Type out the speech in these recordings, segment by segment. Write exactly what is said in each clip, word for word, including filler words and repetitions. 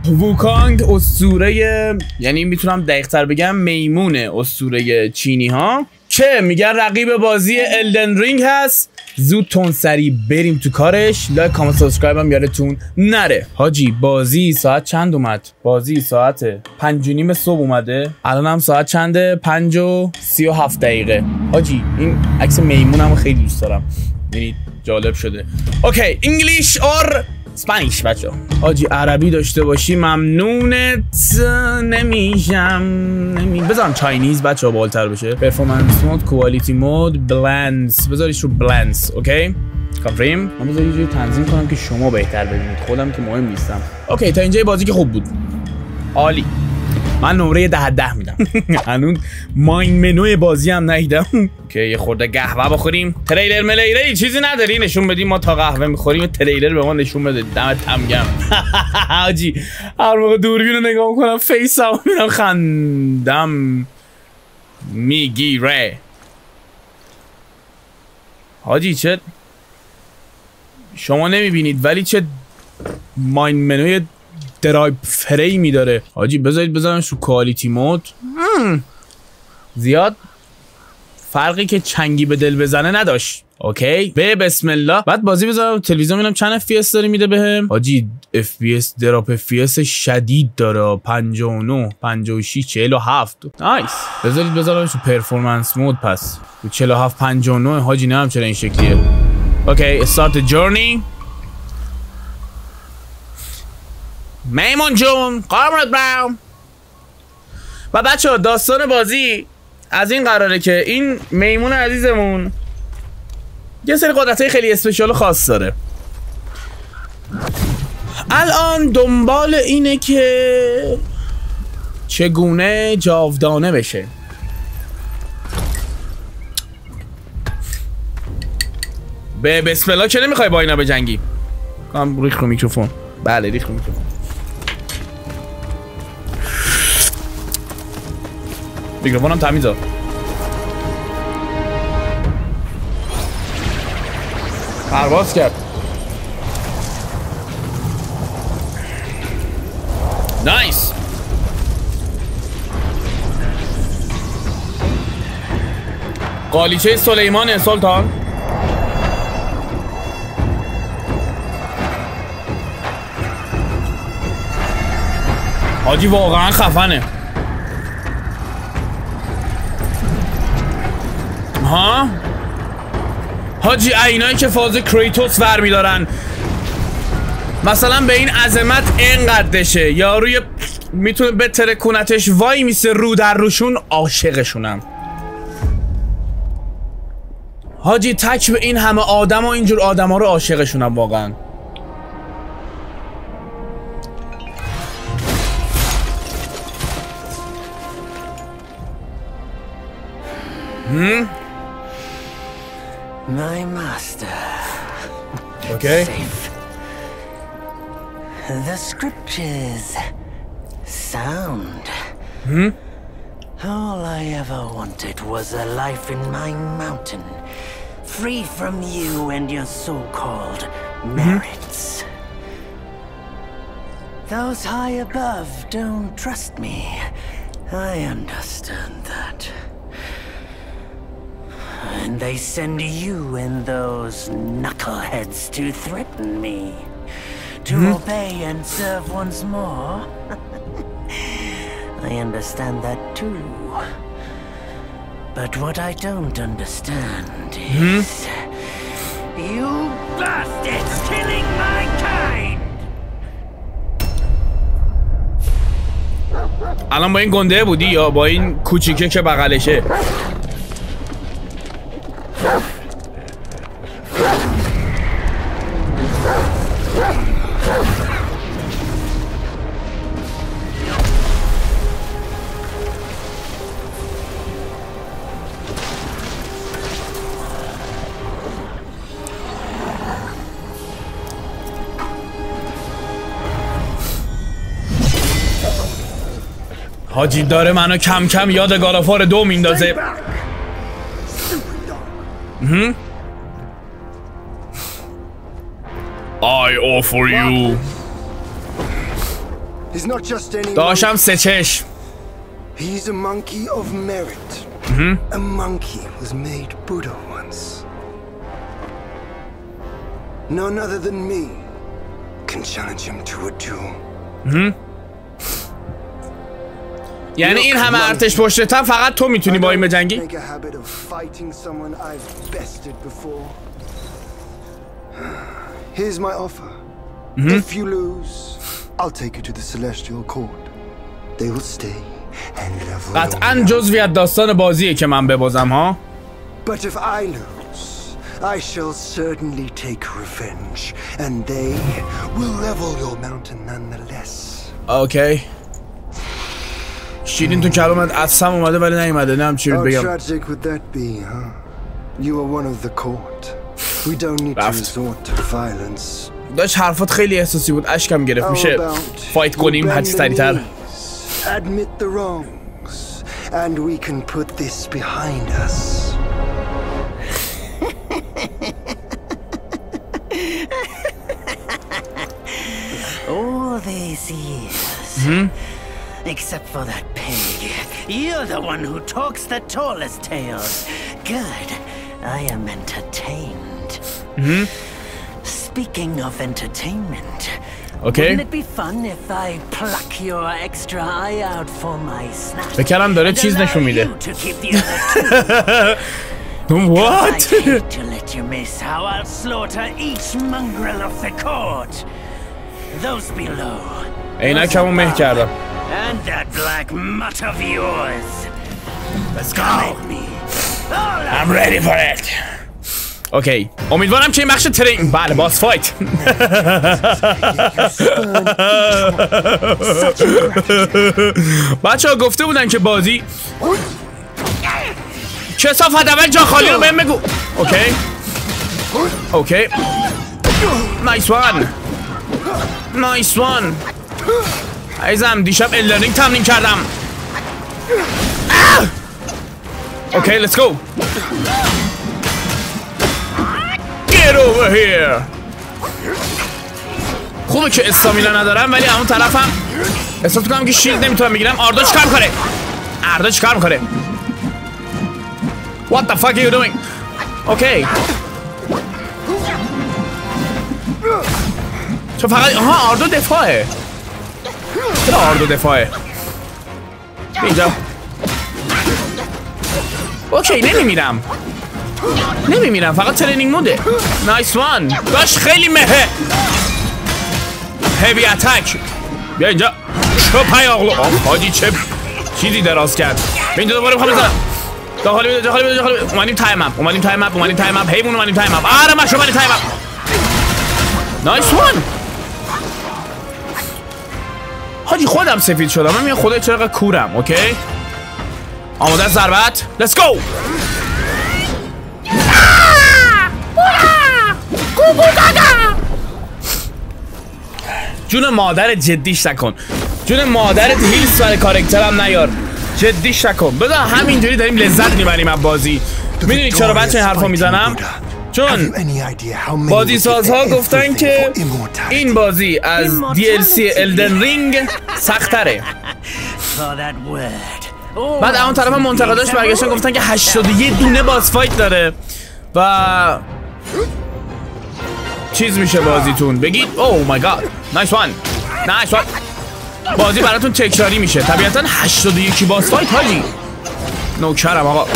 ووکانگ اسطوره، یعنی میتونم دقیق تر بگم میمون اسطوره چینی ها که میگن رقیب بازی الدن رینگ هست. زود تون سری بریم تو کارش. لایک کامنت سابسکرایب هم یادتون نره. حاجی بازی ساعت چند اومد؟ بازی ساعت پنج و نیم صبح اومده. الان هم ساعت چنده؟ پنج و سی و هفت دقیقه. حاجی این عکس میمونم خیلی دوست دارم، یعنی جالب شده. اوکی انگلیش اور اسپانیش بچه. حاجی عربی داشته باشی ممنونت نمیشم. نمی بذارم چاینیز بچه ها بالتر بشه. پرفورمنس مود، کوالیتی مود، بلندز بذاریش رو بلندز. اوکی کافریم. من بذار یه جوری تنظیم کنم که شما بهتر ببینید، خودم که مهم نیستم. اوکی تا اینجای بازی که خوب بود، عالی. من نمره ده ده میدم. هنوز ماین منوی بازی هم ندیدم که یه خورده قهوه بخوریم. تریلر ملیره چیزی نداری نشون بدیم ما تا قهوه میخوریم؟ تریلر به ما نشون بده. دمت هم گرم. حاجی هر موقع دوربین رو نگاه میکنم فیسم میرم خندم میگیره. حاجی چه شما نمیبینید ولی چه ماین منوی درایو فریمی داره. حاجی بذارید بذارمش رو کوالیتی مود. زیاد فرقی که چنگی به دل بزنه نداشت. اوکی به بسم الله. بعد بازی بذارم تلویزیون ببینم چند اف پی اس داره میده بهم. حاجی اف پی اس دراپ اف پی اس شدید داره. پنجاه و نه پنجاه و شش چهل و هفت. نایس. بذارید بذارمش رو پرفورمنس مود. پس رو چهل و هفت پنجاه و نه. حاجی نمیدونم چرا این شکلیه. اوکی استارت جورنی. میمون جون قربونت برم. و بچه ها داستان بازی از این قراره که این میمون عزیزمون یه سری قدرتای خیلی اسپشیال خاص داره. الان دنبال اینه که چگونه جاودانه بشه. به بسم الله که نمیخوای با اینا بجنگی. کام ریخ رو میکروفون. بله ریخ رو میکروفون. میکروفونم تمیزه. پرواز کرد. نایس. قالیچه سلیمان سلطان. حاجی واقعا خفنه. ها حاجی اینایی که فاز کریتوس ور میدارن مثلا به این عظمت اینقدرشه یاروی میتونه به ترکونتش وای میسه رو در روشون. عاشقشونم حاجی. تک به این همه آدم و اینجور آدم ها رو عاشقشونم واقعا. هم My master. Okay. Safe. The scriptures sound. Hmm? All I ever wanted was a life in my mountain, free from you and your so-called merits. Those high above don't trust me. I understand that. And they send you and those knuckleheads to threaten me. To mm-hmm. obey and serve once more. I understand that too. But what I don't understand mm-hmm. is... You bastards killing my kind! الان با این گنده بودی یا با این کوچیکه که بغلشه؟ حاجی داره منو کم کم یاد گالافار دو میندازه. Mhm. I offer you He's not just any داشتم سه چشم. He's a monkey of merit. A monkey was made Buddha once. None other than me can challenge him to a duel. یعنی این همه ارتش پشتتم فقط تو میتونی با این بجنگی؟ Make a habit of fighting someone I've bested before. Here's my offer. If you lose, I'll take you to the Celestial Court. They will stay and level. قطعاً جزوی از داستان بازیه که من ببازم ها. But if I lose, I shall certainly take revenge, and they will level your mountain nonetheless. اوکی. شیرین تو کلامت اصلا اومده ولی نیومده. نم چی بگم. How tragic would that be, huh? You are one of the court. We don't need to resort to violence. داشت حرفات خیلی احساسی بود. اشکم گرفت. میشه فایت کنیم هرچی سریعتر. Admit the wrongs, and we can put this behind us. All these years, hmm? Except for that pig, you're the one who talks the tallest tales. Good, I am entertained. Hmm? Speaking of entertainment, okay. Wouldn't it be fun if I pluck your extra eye out for my snack? بکرم داره چیز نشون میده. To keep the other two. What? I hate to let you miss how I'll slaughter each mongrel of the court. Those below. عینکمو مه کردم. And that black mutt of yours. Let's go. I'm ready for it. اوکی امیدوارم که این بخش ترین بله باس فایت بچه ها گفته بودن که بازی کسافت اول جا خالی رو بهم بگو. اوکی اوکی نایس وان نایس وان عزیزم دیشب الدرینگ تمرین کردم. اوکی لیتس گو. Get over here. خوبه که استامینا ندارم ولی همون طرفم احساس میکنم که شیلد نمیتونم بگیرم. آردا چیکار میکنه؟ آردا چیکار میکنه؟ What the fuck are you doing? اوکی چون فقط آها آردا دفاعه. چرا آردا دفاعه؟ اینجا اوکی نمیمیرم نمیمیرم فقط ترینینگ موده. نایس وان باش خیلی مهه. هیوی اتک بیا اینجا. چه پیاغلو حاجی چه چیزی دراز کرد. به اینجا دوباره میخوام بزنم. داخلی بده داخلی بده داخلی بده. اومدیم تایم اپ اومدیم تایم اپ اومدیم تایم اپ حیوان اومدیم تایم اپ. آره من شما تایم اپ. نایس وان حاجی خودم سفید شدم. من میگم خدای چرا کورم. اوکی آماده ضربت. لیتس گو. جون مادر جدیش نکن. جون مادرت هیلز برای کارکترم نیار. جدیش نکن. بذار همینجوری داریم لذت میبریم از بازی. میدونی چرا بچه این حرفا میزنم؟ چون بازی سازها گفتن که این بازی از دی ال سی الدن رینگ سخت‌تره. بعد اون طرف منتقداش برگشتن گفتن که هشتاد و یک دونه باس فایت داره و چیز میشه بازیتون. بگید اوه مای گاد نایس وان نایس وان بازی براتون تکراری میشه. طبیعتا هشتاد و یک باس فایت حاجی. نوکرم آقا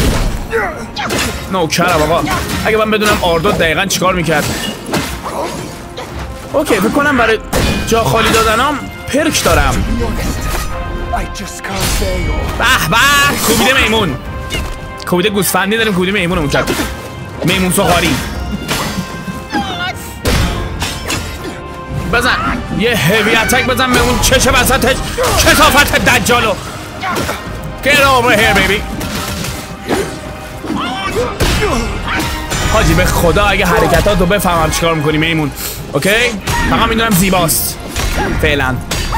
نوکرم آقا. اگه من بدونم آردو دقیقا چیکار میکرد. اوکی فکر کنم برای جا خالی دادنام پرک دارم. به به کوبیده میمون کوبیده گوسفندی داریم. کوبیده میمونمون کرد. میمون سخاری بزن یه هیوی اتک بزن به اون چشه وسطش. کثافت دجالو. Get over here baby. حاجی به خدا اگه حرکتاتو بفهمم چیکار میکنی میمون. اوکی فقط میدونم زیباست فعلا.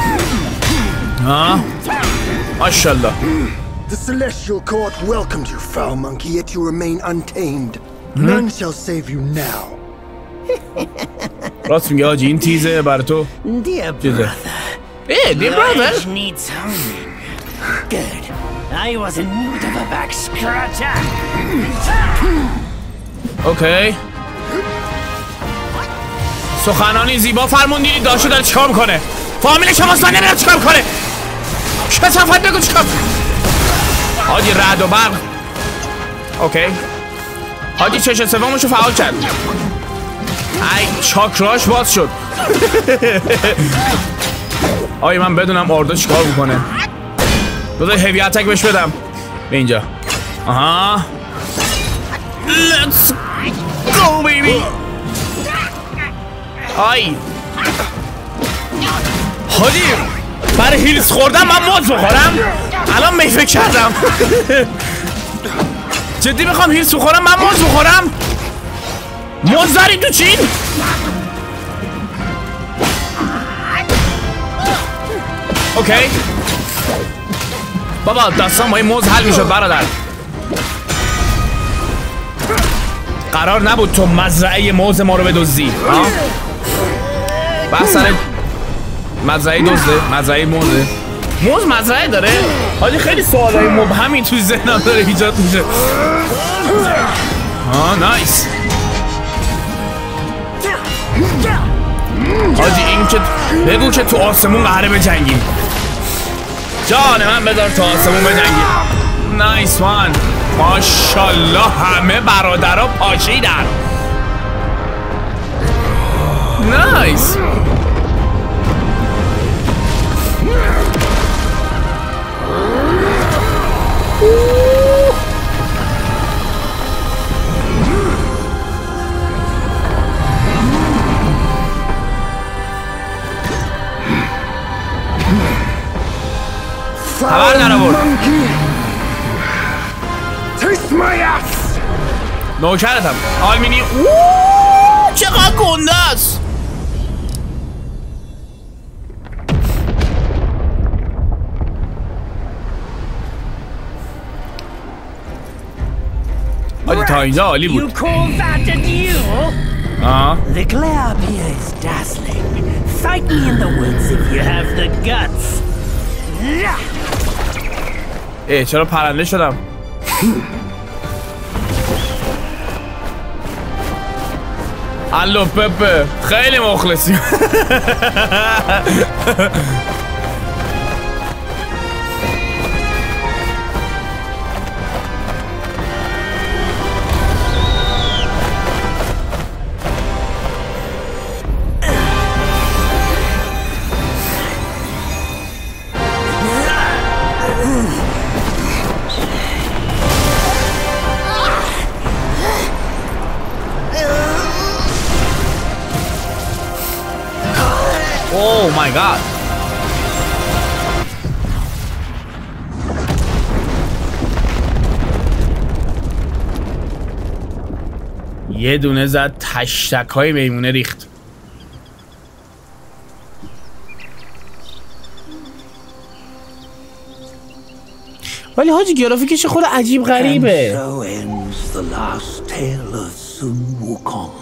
ها ماشاءالله. The Celestial Court welcomed you, foul monkey, yet you remain untamed. None shall save you now. راست میگه حاجی این تیزه بر تو. Dear چیزه. brother, Hey, dear brother. Needs honing. Good. I was in need of a back scratcher. اوکی. سخنانی زیبا فرمودی داشو داره چیکار میکنه؟ فامیل شماست من نمیدونم چیکار میکنه. کثافت بگو چیکار. حاجی رعد و برق. اوکی. حاجی چش سومشو فعال کرد. ای چاکراش باز شد. آی من بدونم آردا چیکار میکنه. بذار هیوی اتک بهش بدم. به اینجا. آها. Let's go baby. آی. حاجی برای هیلز خوردم من موز بخورم. الان می فکر کردم. جدی میخوام هیلز بخورم من موز بخورم. موز داری تو چین؟ اوکی بابا داستان با این موز حل میشد برادر. قرار نبود تو مزرعه موز ما رو بدزدی. بحث سر مزرعه دزده مزرعه موزه. موز مزرعه داره؟ حاجی خیلی سوالای مبهمی تو ذهنم داره ایجاد میشه. آه نایس. حاجی این که بگو که تو آسمون قراره بجنگیم. جان من بذار تو آسمون بجنگیم. نایس وان. ماشالله همه برادرها پاشیدن. نایس. خبر نرابرد. نوکرتم آلمینی. اوه چقدر گنده است. حاجی تا اینجا عالی بود. آه The glare up here is dazzling. Fight me in the woods if you have the guts. ای چرا پرنده شدم؟ الو پپه خیلی مخلصی. Oh my god. یه دونه زد تشتک های میمونه ریخت. ولی حاجی گرافیکش خود عجیب غریبه. So ends the last tale of Sun Wukong.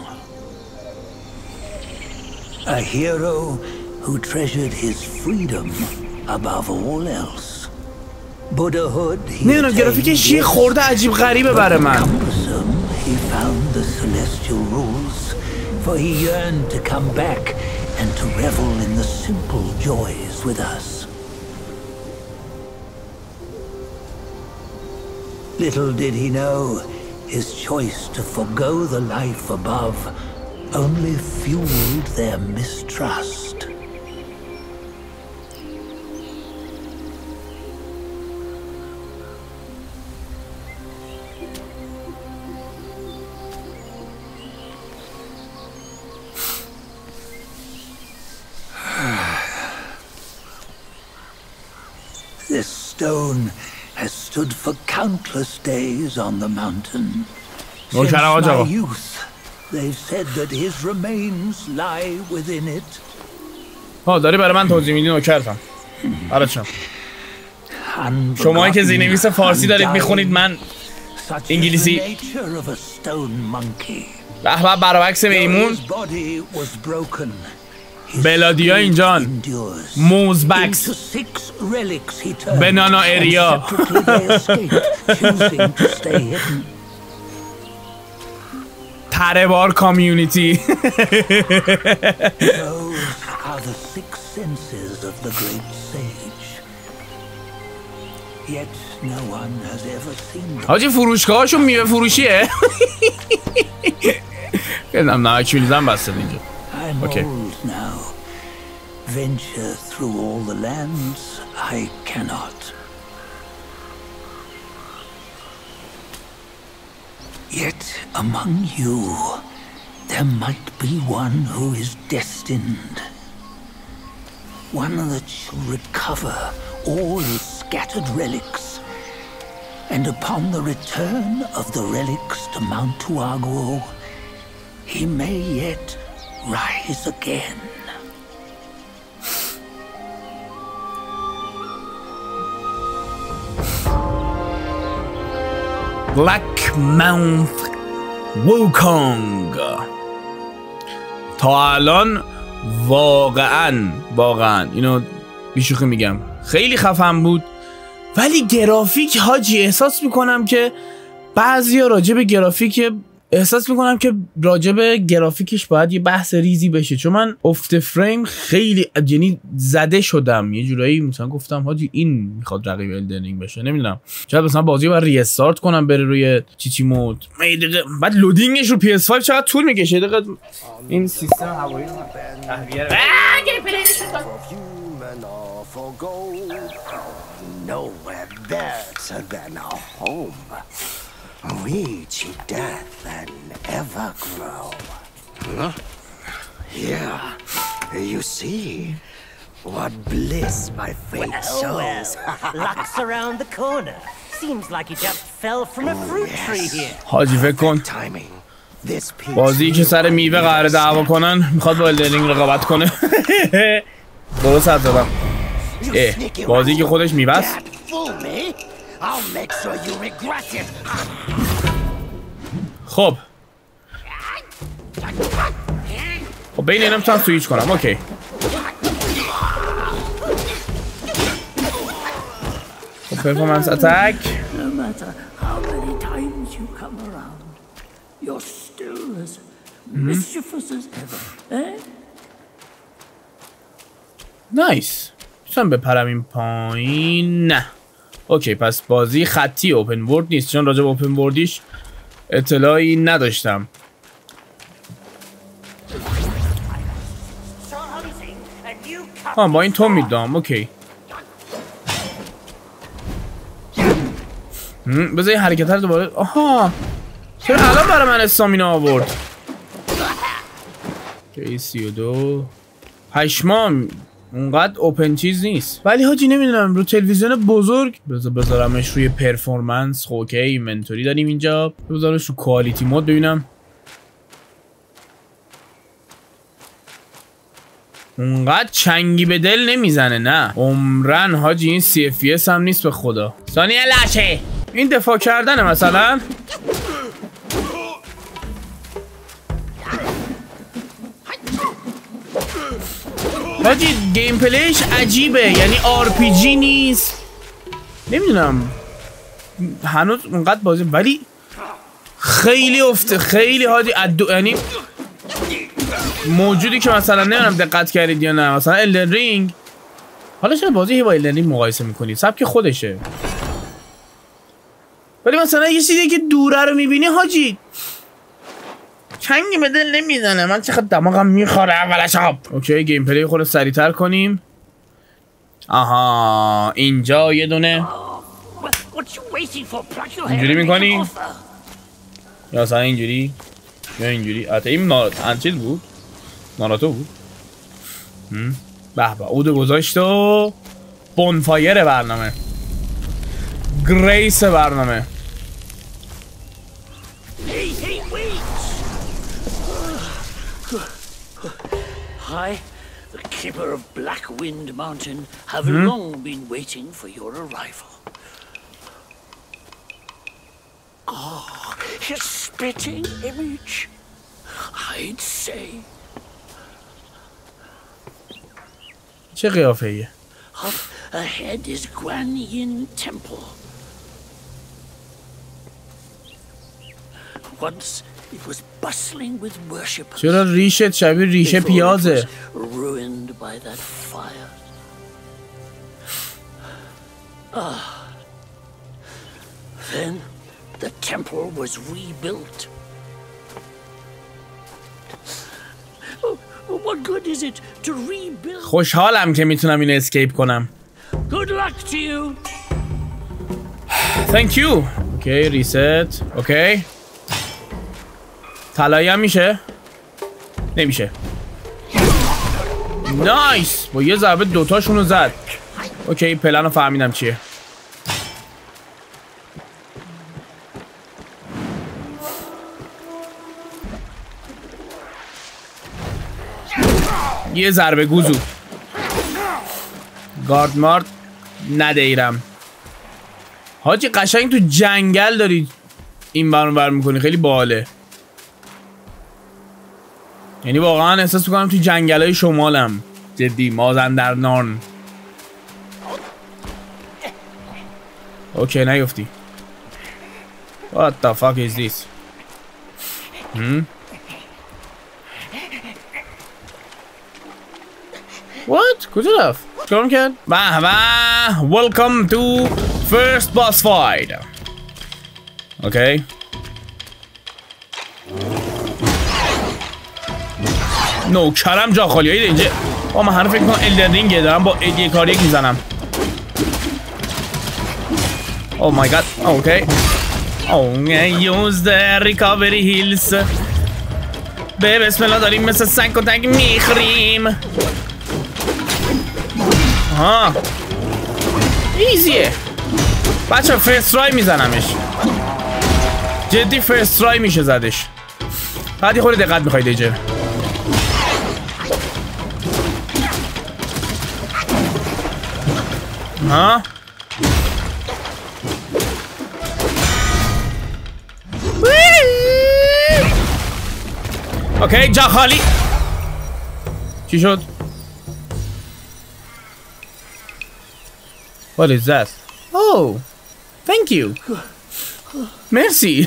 A hero who treasured his freedom above all else. Buddhahood he نمیدونم گرافیکش یه خورده عجیب غریبه برای من. He found the celestial rules, for he yearned to come back and to revel in the simple joys with us. Little did he know, his choice to forgo the life above only fueled their mistrust. This stone has stood for countless days on the mountain. Since my youth, they've said that his remains lie within it. ها داری برای من توضیح میدی نوکرتم. آرچم. شماهایی که زیرنویس فارسی دارید میخونید من انگلیسی. به به برعکس میمون. بلادیا اینجان موزبکس بنانا اریا تره بار کامیونیتی حاجی فروشگاهاشون میوه فروشیه نم نمک میریزم بسته اینجا اوکی venture through all the lands I cannot. Yet among you there might be one who is destined. One that shall recover all his scattered relics, and upon the return of the relics to Mount Tuaguo, he may yet rise again. Black Mount Wukong. تا الان واقعا واقعا اینو بیشوخی میگم خیلی خفن بود، ولی گرافیک حاجی احساس میکنم که بعضیا راجع به گرافیک احساس میکنم که راجع به گرافیکش باید یه بحث ریزی بشه، چون من افت فریم خیلی یعنی زده شدم یه جورایی، مثلا گفتم حاجی این میخواد رقیب الدنینگ بشه، نمیدونم شاید مثلا بازی رو باید ری استارت کنم بره روی چیچی مود، بعد لودینگش رو پی اس پنج چقدر طول میکشه دقیقاً این سیستم هوایی تهویه رو nowhere better than a home. We cheat death and ever grow. Huh? Here, you see what bliss my fate well, shows. Well, luck's around the corner. Seems like he just fell from a fruit yes. tree here. حاجی فکر کن بازی که سر میوه قراره دعوا کنن میخواد با الدنینگ رقابت کنه. درست حد زدم. اه بازی که خودش میوه است. خب خب بین اینم میتونم سویچ کنم. اوکی خب پرفورمنس اتک نایس. میتونم بپرم این پایین؟ نه. اوکی پس بازی خطی اوپن ورد نیست، چون راجع به اوپن وردیش اطلاعی نداشتم. ها با این تو میدام. اوکی بذار این حرکت رو دوباره. آها چرا الان برای من استامینا آورد؟ اوکی سی و دو پشمام اونقدر اوپن چیز نیست، ولی حاجی نمیدونم رو تلویزیون بزرگ بذار بذارمش روی پرفورمنس. خب اوکی اینونتوری داریم اینجا، بذارمش رو کوالیتی مود ببینم. اونقدر چنگی به دل نمیزنه نه عمرن حاجی، این سی اف اس هم نیست به خدا. ثانیه لشه این دفاع کردنه مثلا. حاجی گیم پلیش عجیبه، یعنی آر پی جی نیست، نمیدونم هنوز اونقدر بازی، ولی خیلی افته خیلی حاجی ادو، یعنی موجودی که مثلا نمیدونم دقت کردید یا نه مثلا الدن رینگ، حالا چرا بازی با الدن رینگ مقایسه میکنید؟ سبک خودشه، ولی مثلا یه چیزی که دوره رو میبینی حاجی چنگی به دل نمیزنه. من چقدر دماغم میخوره اولش آب. اوکی گیم پلی خود رو سریعتر کنیم. آها اینجا یه دونه اینجوری میکنی یا مثلا اینجوری یا اینجوری. حتی این نارات چیز بود، ناراتو بود. به به اودو گذاشت و بونفایر برنامه، گریس برنامه. I, the keeper of Black Wind Mountain, have hmm? long been waiting for your arrival. Ah, his spitting image, I'd say. چه قیافه ایه؟ Up ahead is Guanyin Temple. Once it was bustling with worshippers. چرا ریشت شبیه ریشه پیازه؟ Ruined by that fire. Ah. Then the temple was rebuilt. Oh, what good is it to rebuild? خوشحالم که میتونم این اسکیپ کنم. Good luck to you. Thank you. اوکی ریست. اوکی. طلایی هم میشه؟ نمیشه. نایس. با یه ضربه دوتاشونو زد. اوکی پلن رو فهمیدم چیه. یه ضربه گوزو. گارد مارد ندیرم. حاجی قشنگ تو جنگل داری این برون بر میکنی. خیلی باحاله. یعنی واقعا احساس میکنم تو جنگل های شمالم. جدی مازندران. اوکی نیفتی. What the fuck is this? Hmm? What? کجا رفت؟ چکار میکرد؟ به به Welcome to first boss fight. اوکی نوکرم جا خالی هایی اینجا. با من هنو فکر کنم الدن رینگه دارم با یه کار یک میزنم. Oh my god. Okay. Oh, use the recovery heals. به بسم الله داریم مثل سنگ و تنگ میخریم. ها ایزیه بچه. فرست رای میزنمش. جدی فرست رای میشه زدش. بعد یه خورده دقت میخواید ایجه. ها اوکی جا خالی. چی شد؟ What is that? Oh, thank you. Merci.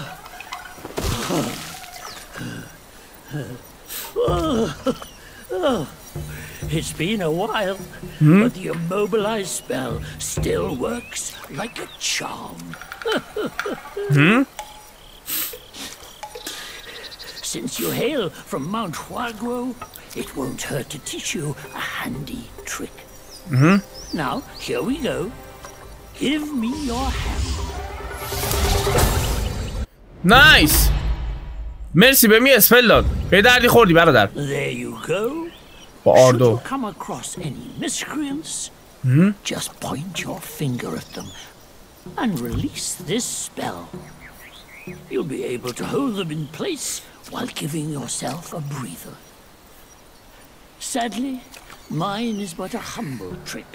It's been a while, hmm? but the immobilize spell still works like a charm. Hmm? Since you hail from Mount Huaguo, it won't hurt to teach you a handy trick. Mm-hmm. Now, here we go. Give me your hand. Nice. مرسی به می اسپل داد. به دردی خوردی برادر. There you go. با آردو. Should you come across any miscreants, mm-hmm. just point your finger at them and release this spell. You'll be able to hold them in place while giving yourself a breather. Sadly, mine is but a humble trick.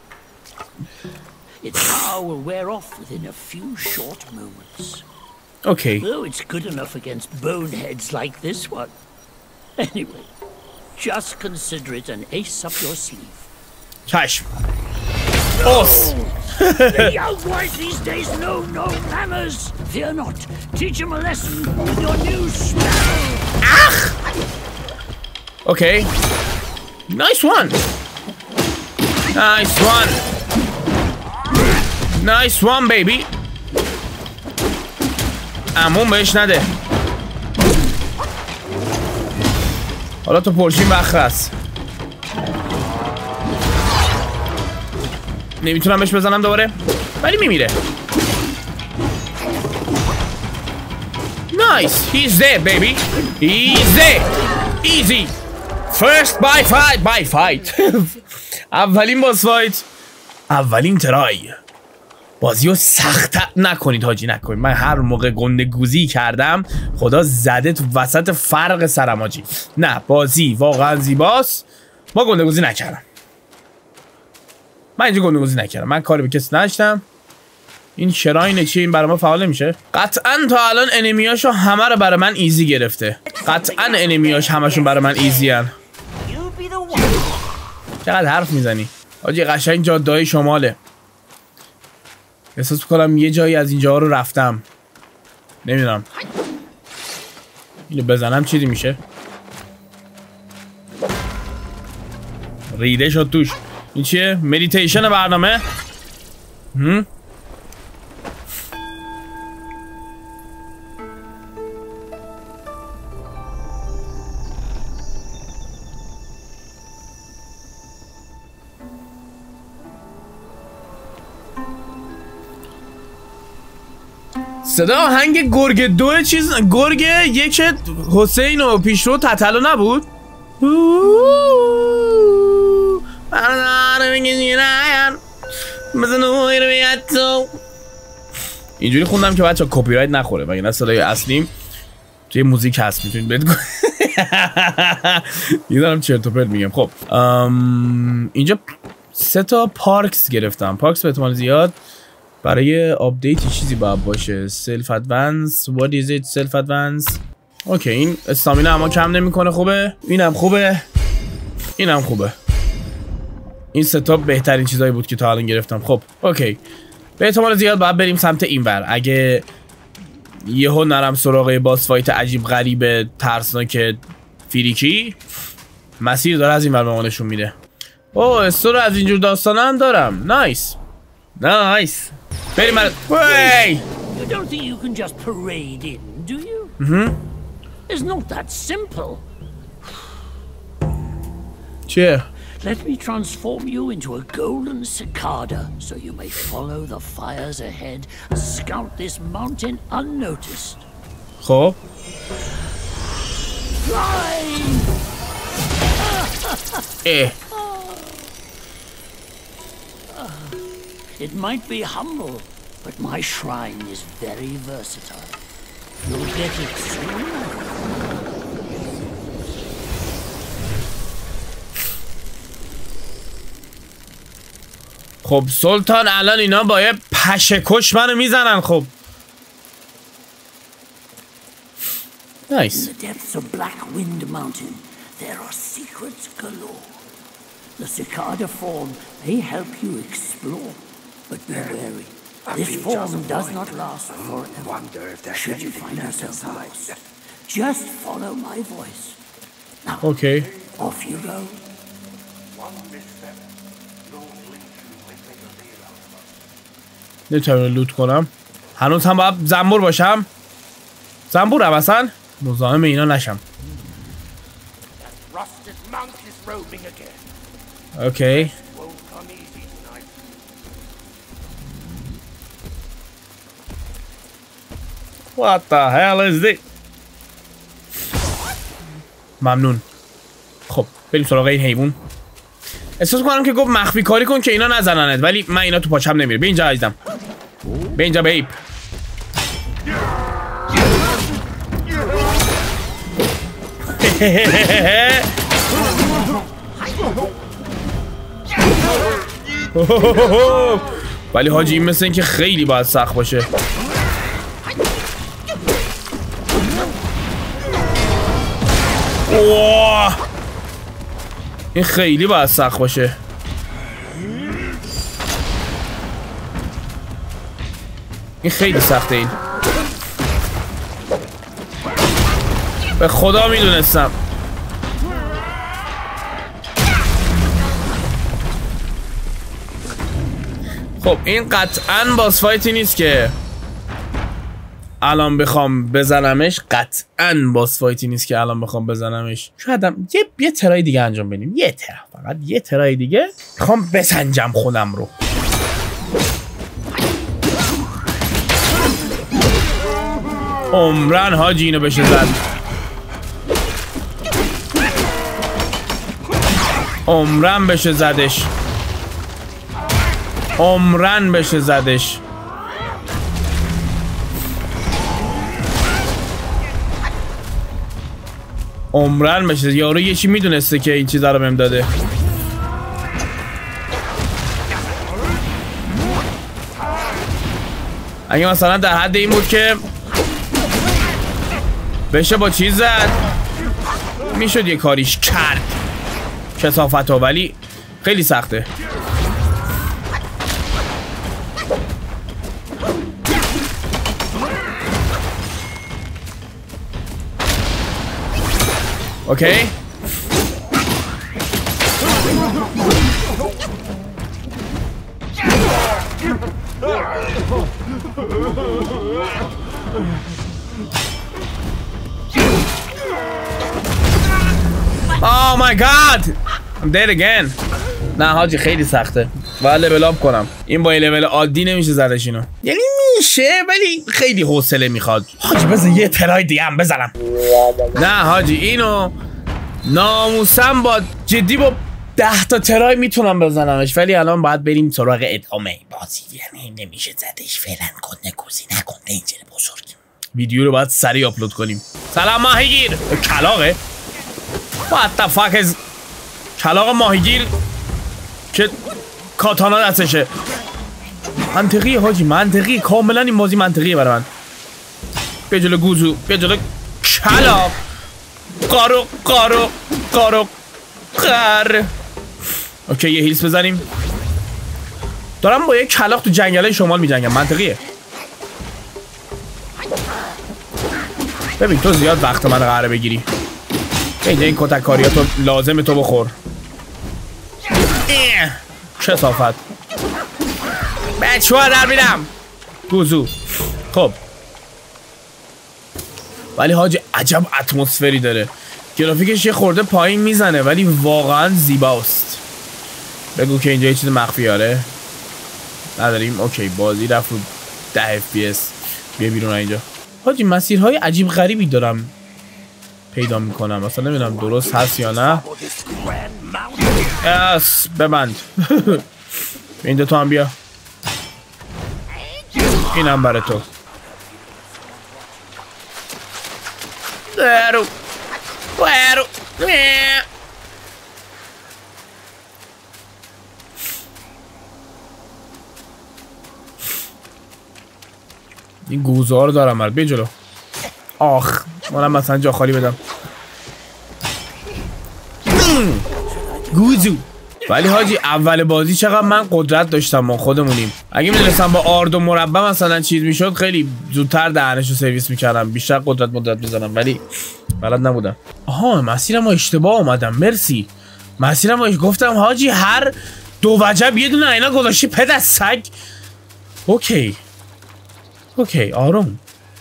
Its power will wear off within a few short moments. Okay. Though it's good enough against boneheads like this one. Anyway, just consider it an ace up your sleeve. چشم. Os. The young boys these days know no manners. Fear not. Teach them a lesson with your new spell. Ach! Okay. Nice one. Nice one. Nice one, baby. امون بهش نده. حالا تو پرشین بخرس. نمیتونم بهش بزنم دوباره ولی میمیره. Nice. He's there, baby. He's there. Easy. First by fight by fight. اولین باس فایت. اولین ترای. بازی رو سخت نکنید حاجی نکنید. من هر موقع گنده گوزی کردم خدا زده تو وسط فرق سرم حاجی. نه بازی واقعا زیباست. ما گنده گوزی نکردم. من اینجا گنده گوزی نکردم. من کاری به کسی نداشتم. این شراین چیه؟ این برای ما فعال نمیشه؟ قطعا تا الان انمیاشو همه رو برای من ایزی گرفته. قطعا انمیاش همشون برای من ایزی هن. چقدر حرف میزنی آجی؟ قشنگ جاده‌های شماله. احساس میکنم یه جایی از اینجا رو رفتم. نمیدونم اینو بزنم چیزی میشه. ریده شد توش. این چیه؟ مدیتیشن برنامه؟ هم؟ صدا آهنگ گرگ دو چیز گرگ یک حسین و پیشرو تتلو نبود؟ اینجوری خوندم که بچه کپی رایت نخوره و این صدای اصلیم توی موزیک هست میتونید بهت یه دارم چرت و پرت میگم. خب اینجا سه تا پارکس گرفتم. پارکس به احتمال زیاد برای آپدیت چیزی باید باشه. سلف ادوانس what is it سلف ادوانس. اوکی این استامینا اما کم نمیکنه. خوبه. اینم خوبه. اینم خوبه. این سه تا بهترین چیزایی بود که تا الان گرفتم. خب اوکی به احتمال زیاد باید بریم سمت اینور. اگه یهو نرم سراغ باس فایت عجیب غریب ترسناک فریکی، مسیر داره از اینور به ما نشون میده. اوه استور از اینجور داستانا هم دارم. نایس نایس. بریم من. وی You don't think you can just parade in, do you? Mhm. It's not that simple. چیه؟ Let me transform you into a golden cicada so you may follow the fires ahead and scout this mountain unnoticed. خب Fly! اه It might be humble, but my shrine is very versatile. You'll get it soon. خب سلطان الان اینا باید پشکش منو میزنن. خب نایس. In the depths of Black Wind Mountain, there are secrets galore. The cicada form may help you explore, but be wary. This form does not last forever. Should you find yourself lost, just follow my voice. Now, اوکی off you go. نمیتونم لوت کنم. هنوز هم باید زنبور باشم. زنبورم اصلا مزاحم اینا نشم. اوکی What the hell is this? ممنون. خب بریم سراغ این حیوان. احساس کنم که گفت مخفی کاری کن که اینا نزننت، ولی من اینا تو پاچم نمیره. به اینجا عزیزم. به اینجا بیب. ولی حاجی این مثل این که خیلی باید سخت باشه. اوه. این خیلی باید سخت باشه. این خیلی سخته. این به خدا میدونستم. خب این قطعا باس فایتی نیست که الان بخوام بزنمش. قطعا باس فایتی نیست که الان بخوام بزنمش. شاید هم یه یه ترای دیگه انجام بدیم. یه ترا، فقط یه ترای دیگه میخوام بسنجم خودم رو. عمرن حاجی اینو بشه زد. عمرن بشه زدش. عمرن بشه زدش. عمرن بشه. یارو یه چی میدونسته که این چیزا رو بهم داده. اگه مثلا در حد این بود که بشه با چیز زد، میشد یه کاریش کرد کثافت ها، ولی خیلی سخته. اوکی. Oh my god I'm dead again. نه حاجی خیلی سخته. باید لول اپ کنم. این با لول عادی نمیشه زدش اینو. یعنی میشه ولی خیلی حوصله میخواد. حاجی بذار یه ترای دیگه هم بزنم. نه حاجی اینو ناموسم با جدی با ده تا ترای میتونم بزنمش، ولی الان باید بریم سراغ ادامه بازی. یعنی نمیشه زدش فعلا. کد نکوزی نکن دینجر بزرگ. ویدیو رو باید سریع آپلود کنیم. سلام ماهیگیر. کلاغه. What the fuck is کلاغ ماهیگیر که کاتانا دستشه. منطقی حاجی، منطقی. کاملا این بازی منطقیه برای من. بیا جلو گوزو، بیا جلو کلاغ. قارو قارو قارو قر. اوکی یه هیلز بزنیم. دارم با یه کلاغ تو جنگله شمال می جنگم. منطقیه. ببین تو زیاد وقت من قراره بگیری. اینجا این کتک کاری ها تو لازمه تو بخور. چه صافت بچه ها در میرم گوزو. خب ولی حاجی عجب اتمسفری داره. گرافیکش یه خورده پایین میزنه ولی واقعا زیباست. بگو که اینجا یه چیز مخفی آره نداریم. اوکی بازی رفت رو ده اف پی اس. بیا بیرون اینجا. حاجی مسیرهای عجیب غریبی دارم پیدا میکنم. اصلا نمیدونم درست هست یا نه. اس ببند. این دو تا هم بیا. اینم برای تو. برو برو. این گوزه رو دارم برای بیا جلو. آخ منم مثلا جا خالی بدم. گوزو. ولی حاجی اول بازی چقدر من قدرت داشتم ما خودمونیم. اگه میدونستم با آرد و مربع مثلا چیز میشد خیلی زودتر دهنشو سرویس میکردم. بیشتر قدرت مدت میزنم ولی بلد نبودم. آها مسیرم رو اشتباه اومدم. مرسی. مسیرم رو گفتم حاجی هر دو وجب یه دونه اینا گذاشتی پد از سگ. اوکی اوکی آروم.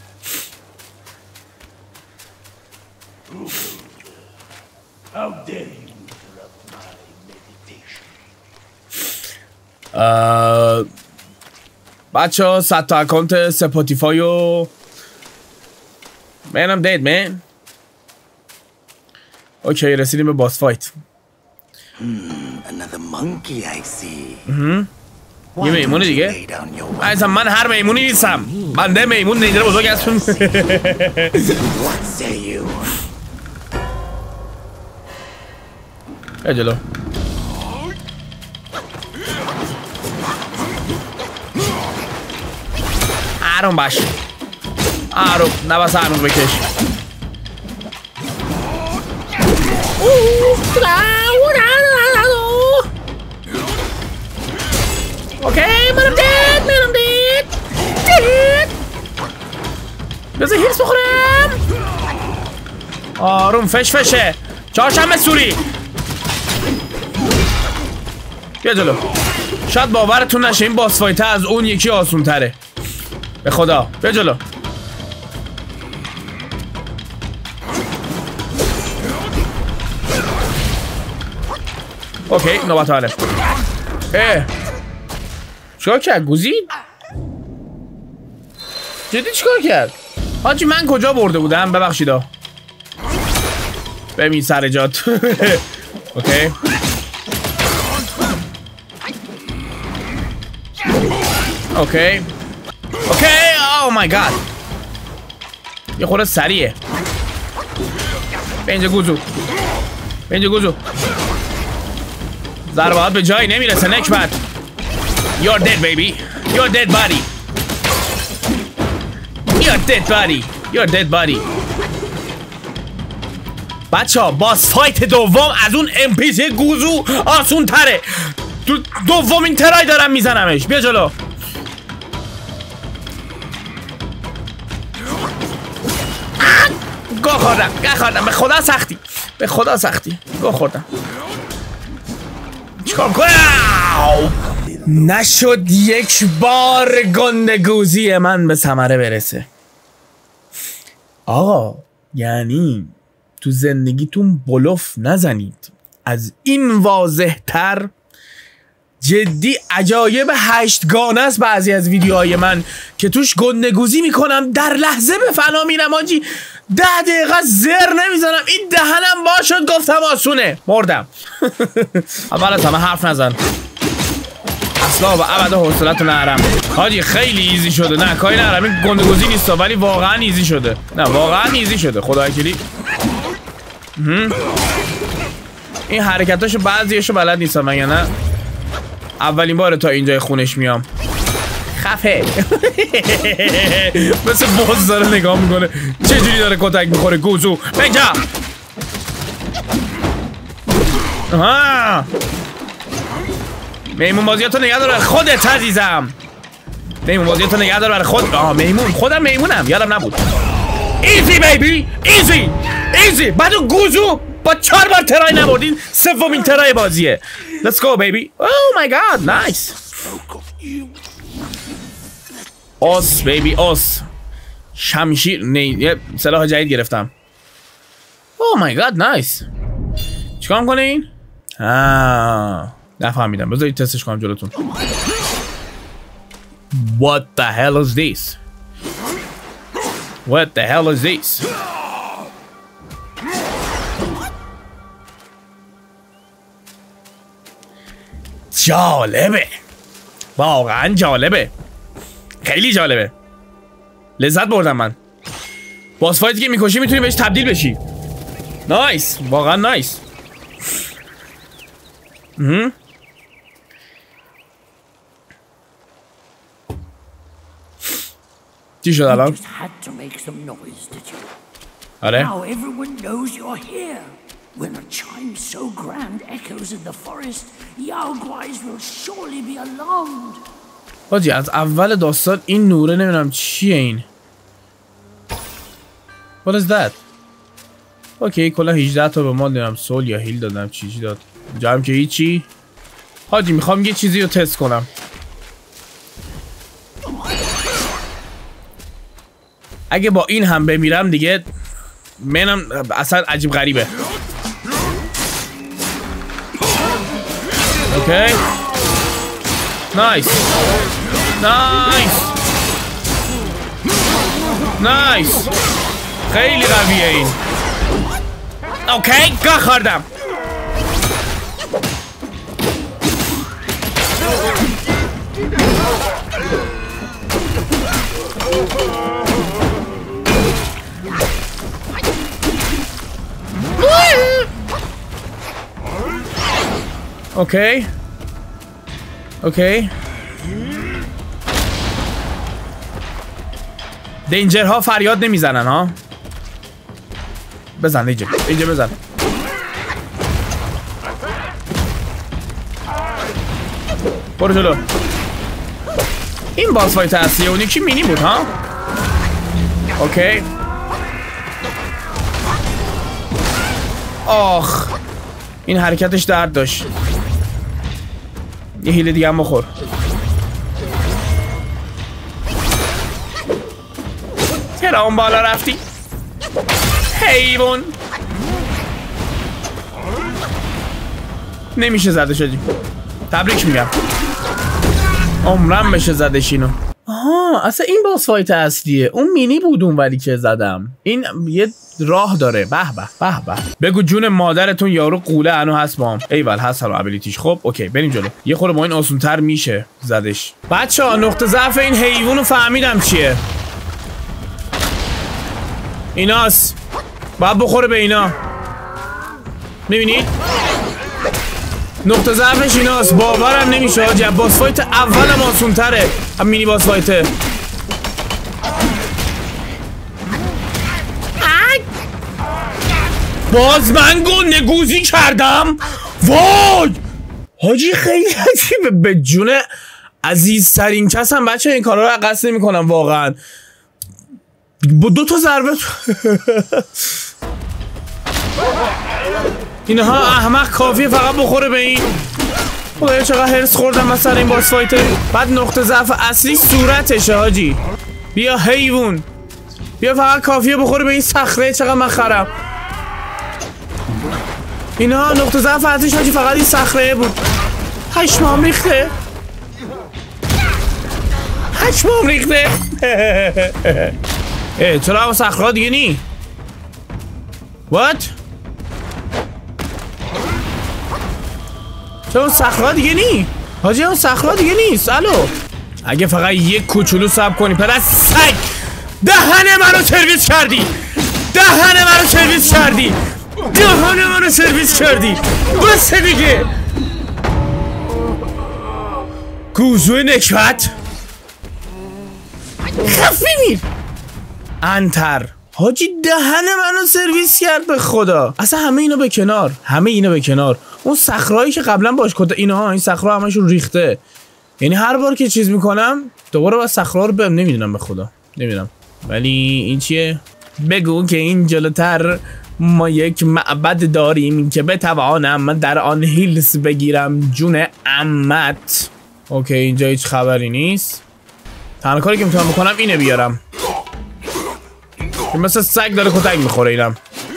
How dare you interrupt my meditation? بچه ها صد تا اکانت سپاتیفای و من I'm dead man. اوکی رسیدیم به باس فایت. Hmm, another monkey I see. یه میمونه دیگه. اصلا من هر میمونی نیستم. بنده میمون نیجر بزرگ هستم. What say you? بیا جلو. آروم باش. آروم نباس آروم بکش. اوکی منم دید منم دید دید. بذار هیلز بخورم. آروم فش فشه. چهارشنبه سوری. بیا جلو. شاید باورتون نشه این باس فایت از اون یکی آسون تره. به خدا بیا جلو. اوکی نوبت حاله. اه چیکار کرد؟ گوزید؟ جدی چیکار کرد؟ حاجی من کجا برده بودم؟ ببخشیدا. ببین سر جات. اوکی اوکی اوکی. او مای گاد یه خورده سریعه. به اینجا گوزو به اینجا گوزو. ضربات به جایی نمیرسه نکبت. You're dead baby. You're dead body. You're dead body. You're dead body. بچه ها باس فایت دوم از اون ام پی سی گوزو آسون تره. دو دومین ترای دارم میزنمش. بیا جلو. گو خوردم گو خوردم به خدا سختی به خدا سختی گو خوردم. چیکار کنم؟ نشد یک بار گندگوزی من به ثمره برسه. آقا یعنی تو زندگیتون بلوف نزنید. از این واضح تر جدی عجایب هشتگانه است بعضی از ویدیوهای من که توش گندگوزی میکنم در لحظه به فنا میرم آجی. ده دقیقه زر نمیزنم این دهنم باشد گفتم آسونه مردم. اول از همه حرف نزن اصلا و ابدا حوصلتو نرم حاجی. خیلی ایزی شده. نه کاری نرم این گندگوزی نیستا ولی واقعا ایزی شده. نه واقعا ایزی شده خدا کلی. این حرکتاشو بعضیشو بلد نیستم مگه نه. اولین باره تا اینجای خونش میام. خفه. مثل باز داره نگاه میکنه چجوری داره کتک میخوره گوزو. بجا آها میمون بازیاتو نگه داره خودت عزیزم. میمون بازیاتو نگه داره برای خود. آه میمون خودم میمونم یادم نبود. ایزی بیبی ایزی ایزی. بعد اون گوزو با چهار بار ترای نبردین سومین ترای بازیه. Let's go baby. Oh my god nice. اوس بیبی اوس. شمشیر نه یه سلاح جدید گرفتم. Oh my god nice. چیکار میکنه این؟ آه نفهمیدم. بذارید تستش کنم جلوتون. What the hell is this? What the hell is this? جالبه واقعا جالبه خیلی جالبه. لذت بردم من. باس فایتی که میکشی میتونی بهش تبدیل بشی. نایس واقعا نایس. مهم. چی شد الان؟ آره When a chime so grand echoes in the forest, Yaoguais will surely be alarmed. حاجی از اول داستان این نوره نمیدونم چیه این. What is that? اوکی کلا هجده تا به ما دارم سول یا هیل دادم چی چی داد. اینجا هم که هیچی. حاجی میخوام یه چیزی رو تست کنم. اگه با این هم بمیرم دیگه منم اصلا عجیب غریبه. اوکی نایس نایس نایس خیلی قویه این. اوکی گاه خوردم. اوکی اوکی دینجر ها فریاد نمیزنن ها. بزن دینجر دینجر بزن. برو جلو. این باس فایت اصلی اون یکی مینی بود ها. اوکی آخ این حرکتش درد داشت. یه هیله دیگه هم بخور. چرا اون بالا رفتی؟ حیوان نمیشه زده شدیم. تبریک میگم عمرم بشه زدش اینو. آها اصلا این باس فایت اصلیه. اون مینی بود اون ولی که زدم. این یه راه داره. به به به به. بگو جون مادرتون یارو قوله انو هست بام. ایول هست هم ابیلیتیش. خب اوکی بریم جلو. یه خورده با این آسونتر میشه زدش. بچه‌ها نقطه ضعف این حیوانو فهمیدم چیه. ایناست. باید بخوره به اینا. میبینید؟ نقطه ضعفش ایناست. باورم نمیشه حاجی. باس فایت اولم آسونتره. هم مینی باس فایته. باز من گنده گوزی کردم. وای حاجی خیلی عجیبه. به جون عزیزترین کسم بچه این کارا رو قصد نمی کنم واقعا. با دو تا ضربه اینها احمق کافیه فقط بخوره به این. خدایا چقدر هرس خوردم مثلا این باس فایتر. بعد نقطه ضعف اصلی صورتشه حاجی. بیا حیوان بیا فقط کافیه بخوره به این صخره. چقدر من خرم. اینها نقطه ضعف اصلیش حاجی فقط این صخره بود. هشمام ریخته هشمام ریخته. اه چرا اون صخره دیگه نی؟ What؟ چرا اون صخره دیگه نی؟ حاجی اون صخره دیگه نیست. الو اگه فقط یک کوچولو صبر کنی پدر سگ. دهن منو سرویس کردی. دهن منو سرویس کردی. دهن منو سرویس کردی. بس دیگه گوزوی نکبت. خفی میر انتر. حاجی دهن منو سرویس کرد به خدا. اصلا همه اینو به کنار. همه اینو به کنار. اون صخرهایی که قبلا باش کتا اینها این صخره همشون ریخته. یعنی هر بار که چیز میکنم دوباره با صخره رو بهم نمیدونم به خدا. نمیدونم. ولی این چیه؟ بگو که این جلوتر ما یک معبد داریم که بتوانم من در آن هیلز بگیرم جون عمت. اوکی اینجا هیچ خبری نیست. تنها کاری که میتونم بکنم اینه بیارم. مثل سگ داره کتک میخوره اینم.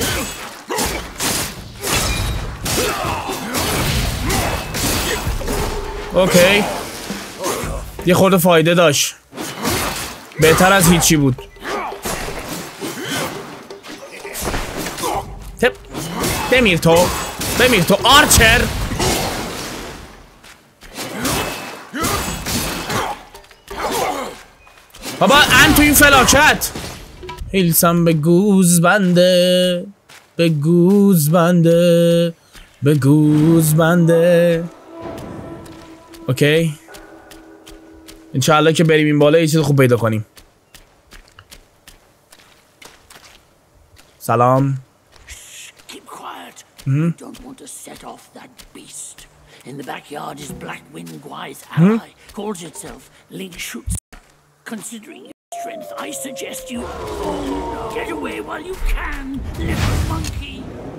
اوکی یه خورده فایده داشت. بهتر از هیچی بود. تپ بمیر تو بمیر تو آرچر. بابا ان تو این فلاکت. هیلسم به گوز بنده به گوز بنده به گوز بنده. اوکی انشالله که بریم این بالا یه چیز خوب پیدا کنیم. سلام. Keep quiet. You don't want to set off that beast. In the backyard is Blackwind Gwai's ally. Calls itself Link Shoots. Considering your strength, I suggest you get away while you can, little monkey.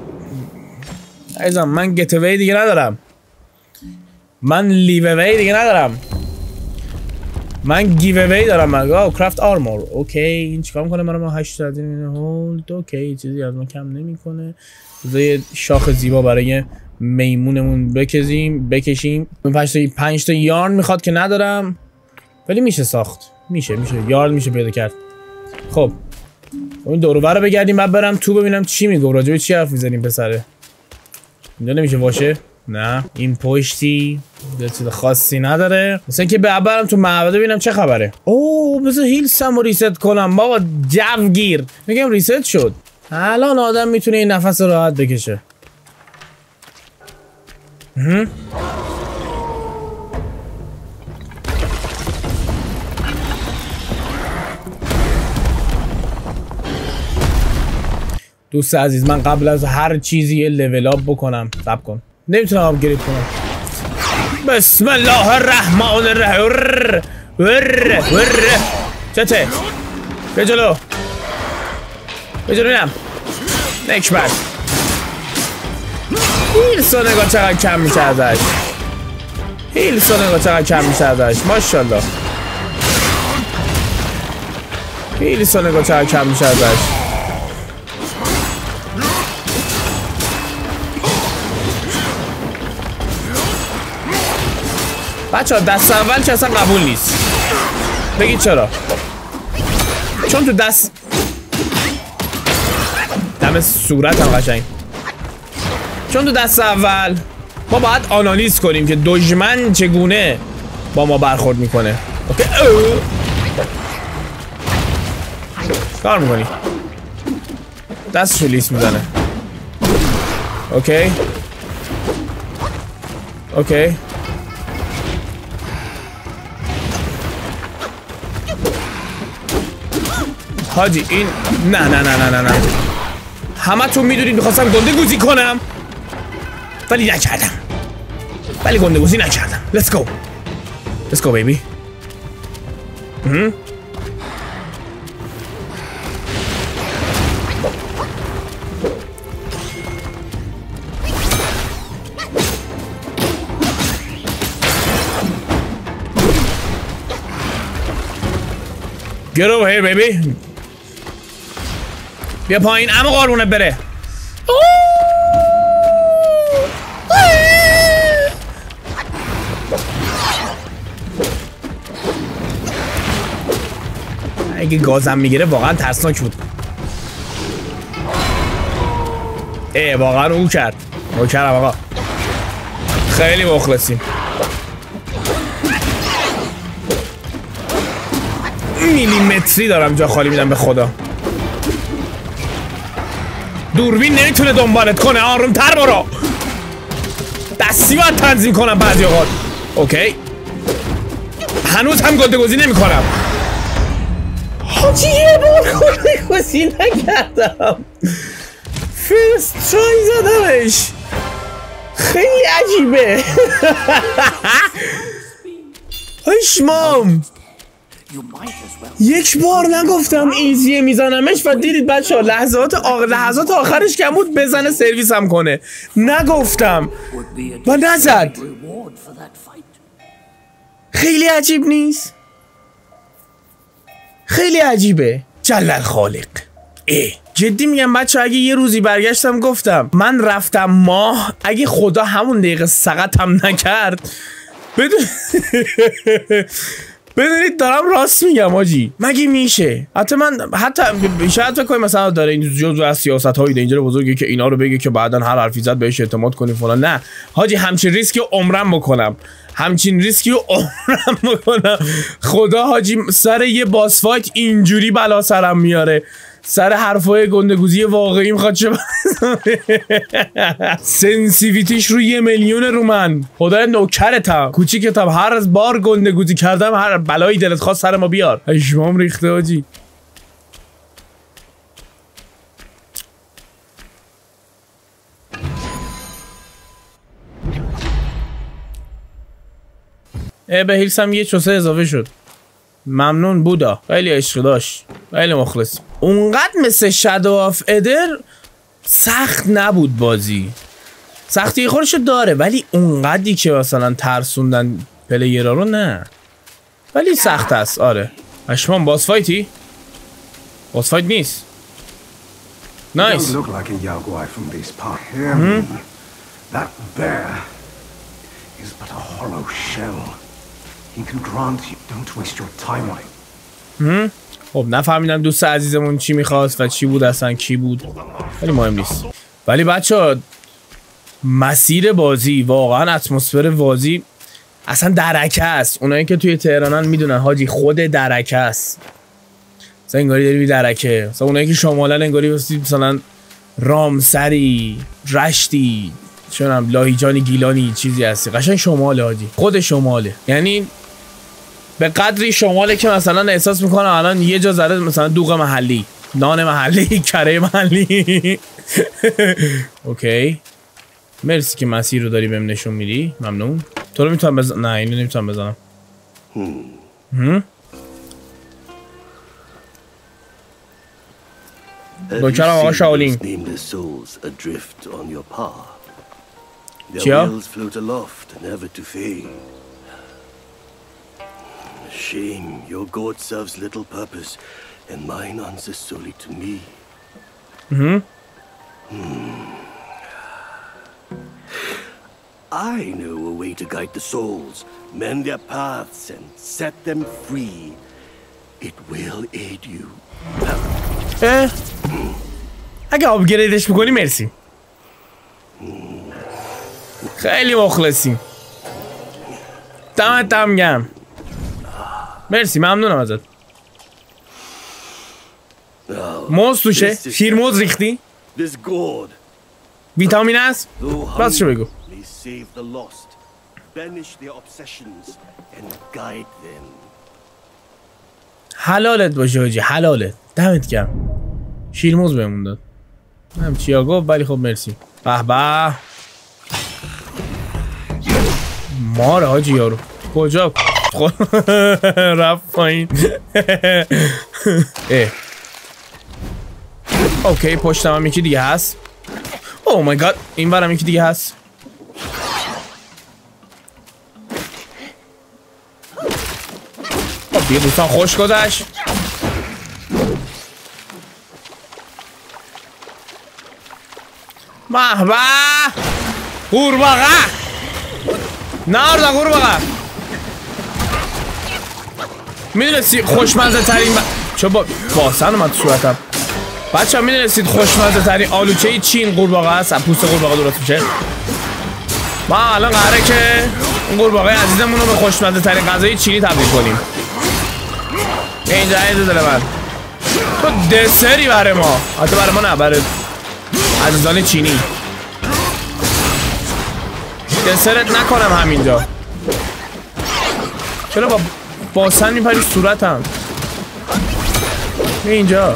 ایزم من گت اوی دیگه ندارم. من لیو اوی دیگه ندارم. من گیو اوی دارم. من آه کرافت آرمور. اوکی این چیکار میکنه؟ من ما هشتصد هولد. اوکی چیزی از ما کم نمیکنه. بذار یه شاخ زیبا برای میمونمون بکشیم بکشیم. پنج تا پنج تا یارن میخواد که ندارم ولی میشه ساخت. میشه میشه یارن میشه پیدا کرد. خب این دور و بر رو بگردیم بعد برم تو ببینم چی میگه. راجع به چی حرف میزنیم پسره؟ اینجا نمیشه باشه. نه این پشتی چیز خاصی نداره. مثلا که برم تو معبد ببینم چه خبره. اوه بذار هیلسم رو ریست کنم بابا. جوگیر میگم ریست شد. الان آدم میتونه این نفس راحت بکشه. دوست عزیز من قبل از هر چیزی یه لول اپ بکنم. صبر کن نمیتونم آپگرید کنم. بسم الله الرحمن الرحیم. ور ور ور چته به جلو به جلو نیم نکبت. هیلسو نگاه چقدر کم میشه ازش. هیلسو نگاه چقدر کم میشه ازش. ماشاءالله هیلسو نگاه چقدر کم میشه ازش. بچه ها دست اول که اصلا قبول نیست. بگید چرا؟ چون تو دست دم صورت هم قشنگ. چون تو دست اول ما باید آنالیز کنیم که دشمن چگونه با ما برخورد میکنه. اوکی کار میکنی دست رو لیست میزنه. اوکی اوکی حاجی این نه نه نه نه نه نه همه تون میدونید میخواستم گنده گوزی کنم ولی نکردم ولی گنده گوزی نکردم. Let's go Let's go baby. Get over here baby. بیا پایین اما قارونه بره. اگه گازم میگیره واقعا ترسناک بود. ای واقعا او کرد. او کردم آقا. خیلی مخلصیم. میلیمتری دارم جا خالی میدم به خدا. دوربین نمیتونه دنبالت کنه. آروم تر برو. دستی باید تنظیم کنم بعضی اوقات. اوکی هنوز هم گنده گوزی نمی کنم. حاجی یه بار گنده گوزی نکردم. فرست ترای زدمش. خیلی عجیبه. اشمام یک بار نگفتم ایزیه میزنمش و دیدید بچه ها لحظات آخر لحظات آخرش کم بود بزنه سرویس هم کنه. نگفتم و نزد. خیلی عجیب نیست؟ خیلی عجیبه. جلل خالق. اه جدی میگم بچه اگه یه روزی برگشتم گفتم من رفتم ماه اگه خدا همون دقیقه سقطم نکرد بدون بدونید دارم راست میگم آجی. مگه میشه؟ حتی من حتی شاید فکر کنم مثلا داره این جزء از سیاست های دینجر بزرگی که اینا رو بگه که بعدن هر حرفی زد بهش اعتماد کنی فلان. نه حاجی همچین ریسکی عمرم بکنم. همچین ریسکی رو عمرم بکنم. خدا حاجی سر یه باس فایت اینجوری بلا سرم میاره. سر حرفای گندگوزی واقعی میخواد چه سنسیویتیش رو یه میلیون رو من. خدای نوکرتم کوچیکتم. هر از بار گندگوزی کردم هر بلایی دلت خواست سر ما بیار. اشمام ریخته آجی. اه به هیلسم یه چوسه اضافه شد. ممنون بودا. خیلی عشق داشت. خیلی مخلص. اونقدر مثل شادو آف ادر سخت نبود بازی. سختی خودشو داره ولی اونقدری که مثلا ترسوندن پلیرها رو نه. ولی سخت است. آره اشمان باس فایتی؟ باس فایت نیست. نایس. خب نفهمیدم دوست عزیزمون چی میخواست و چی بود اصلا کی بود ولی مهم نیست. ولی بچه ها مسیر بازی واقعا اتمسفر بازی اصلا درکه است. اونایی که توی تهرانن میدونن حاجی خود درکه است. مثلا انگاری داری بی درکه. مثلا اونایی که شمالن انگاری مثلا رامسری رشتی چونم لاهیجانی گیلانی چیزی هستی. قشنگ شماله حاجی. خود شماله. یعنی به قدری شماله که مثلا احساس میکنم الان یه جا زده مثلا دوغ محلی نان محلی کره محلی. اوکی مرسی که مسیر رو داری بهم نشون میدی. ممنون. تو رو میتونم بزنم؟ نه اینو نمیتونم بزنم. هم دوچارم آقا شاولین. چیا؟ Shame, your god serves little purpose, and mine answers solely to me. Mm-hmm. Hmm. I know a way to guide the souls, mend their paths, and set them free. It will aid you. Eh? اگه آپگریدش میکنی مرسی. خیلی مخلصیم. دمت دم گرم. مرسی ممنونم ازت. موز توشه؟ شیر موز ریختی؟ ویتامین است؟ راستشو بگو. حلالت باشه حاجی حلالت. دمت گرم. شیر موز بهمون داد. هم چیا گفت ولی خب مرسی. به به ماره حاجی یارو کجا رفت پایین. اه اوکی پشتم هم یکی دیگه هست. اوه مای گاد این برم یکی دیگه هست. خب دیگه دوستان خوش گذشت. محبه قورباغه نارده قورباغه میدونستی خوشمزه ترین ب... چه با باسن اومد تو صورتم. بچه ها میدونستید خوشمزه ترین آلوچه چین قورباغه هست. پوست قورباغه درست میشه. ما الان قراره که این قورباغه عزیزمون رو به خوشمزه ترین غذای چینی تبدیل کنیم. اینجا اینجا داره من تو دسری برای ما حتی برای ما نه برای عزیزان چینی. دسرت نکنم همینجا. چرا با باسن میپری صورتم؟ اینجا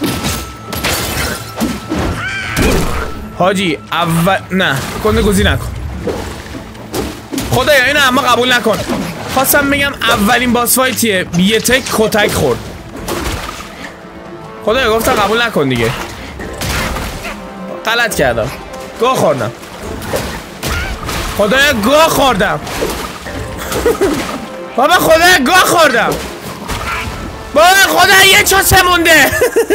حاجی اول نه کنده گوزی نکن خدایا اینو اما قبول نکن. خواستم بگم اولین باس فایتیه یه تک کتک خورد. خدایا گفتم قبول نکن دیگه. غلط کردم گاه خوردم. خدایا گاه خوردم. بابا خدایا گاه خوردم. بابا خدایا یه چوسه مونده.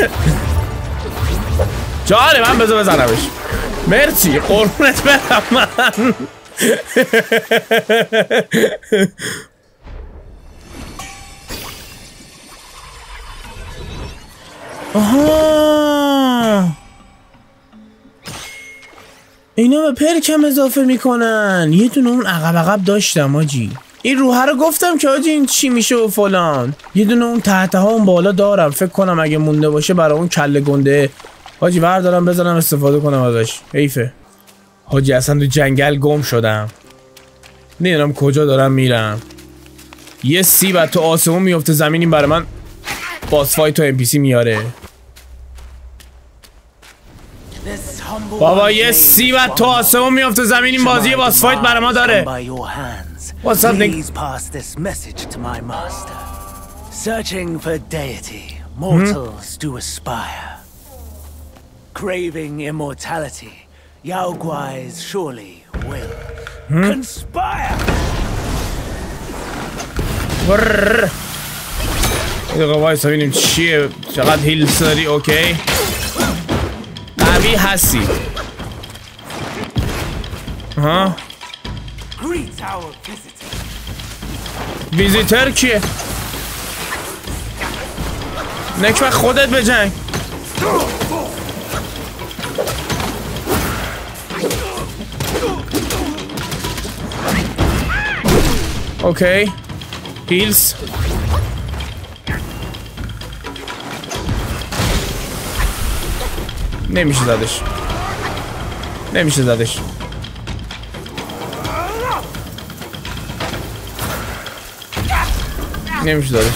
جاله من بذار بزنمش. مرسی قربونت برم من. آها اینا به پرکم اضافه میکنن. یه دونه اون عقب عقب داشتم آجی. این روحه رو گفتم که آجی این چی میشه و فلان. یه دونه اون تحته ها اون بالا دارم. فکر کنم اگه مونده باشه برای اون کله گنده حاجی بردارم بزنم استفاده کنم ازش. حیفه حاجی اصلا تو جنگل گم شدم. نمیدونم کجا دارم میرم. یه سی بعد تو آسمون میفته زمین. این برای من باس فایت تو ام پی سی میاره. بابا یه سی بعد تو آسمون میفته زمین. این بازی باس فایت برای ما داره. What's up, Nick? Please pass this message to my master. Searching for deity, mortals do aspire. Craving immortality, Yao Guais surely will conspire. ورر یه دقیقه وایسا ببینیم چیه. چقدر هیلز داری. اوکی قوی هستی. ها ویزیتر کیه؟ نکبه خودت بجنگ. اوکی هیلز نمیشه زدش. نمیشه زدش. نمیشه زدش.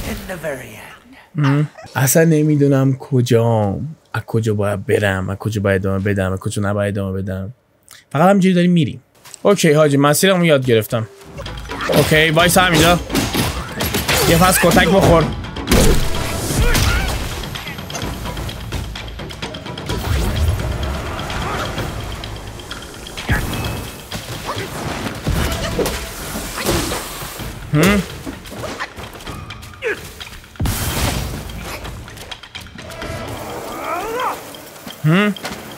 اصلا نمیدونم کجام. از کجا باید برم. از کجا باید ادامه بدم. از کجا نباید ادامه بدم. فقط همینجوری داریم میریم. اوکی حاجی مسیرمو یاد گرفتم. اوکی وایس همینجا. یه پس کتک بخور. هم هم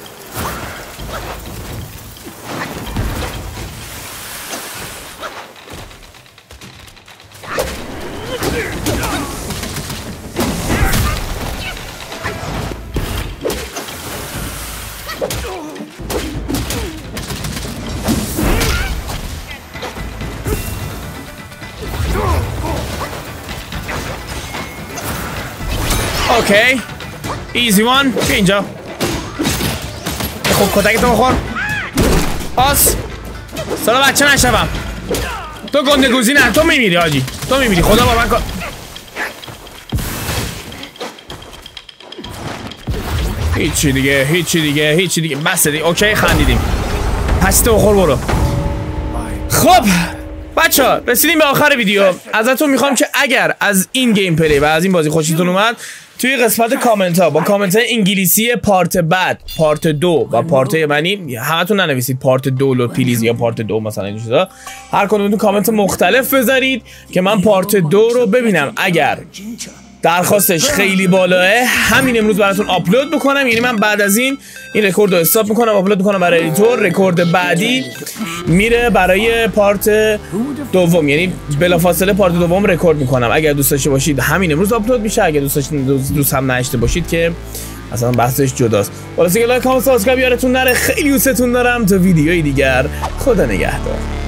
اوکی ایزی وان. که اینجا خب کتک تو بخور. آس سالا بچه نشوم. تو گنده گوزی نه. تو میمیری آجی. تو میمیری. خدا با من کن. هیچی دیگه هیچی دیگه هیچی دیگه بس دیگه. اوکی خندیدیم. پس تو خور برو. خب بچه ها رسیدیم به آخر ویدیو. ازتون میخوام که اگر از این گیم پلی و از این بازی خوشتون اومد توی قسمت کامنت ها با کامنت های انگلیسی پارت بعد، پارت دو و پارت یمنی همتون ننویسید پارت دو لو پلیز یا پارت دو مثلا این چیزا، هر کدومتون کامنت مختلف بذارید که من پارت دو رو ببینم. اگر درخواستش خیلی بالاه همین امروز براتون آپلود بکنم. یعنی من بعد از این این رکورد رو استاپ میکنم، آپلود میکنم برای ادیتور. رکورد بعدی میره برای پارت دوم، یعنی بلافاصله پارت دوم رکورد میکنم. اگر دوست داشته باشید همین امروز آپلود میشه، اگر دوست داشتید دوست هم نداشته باشید که اصلا بحثش جداست. واسه که لایک کامنت سابسکرایب یادتون نره. خیلی دوستتون دارم. تا ویدیوی دیگر خدا نگهدار.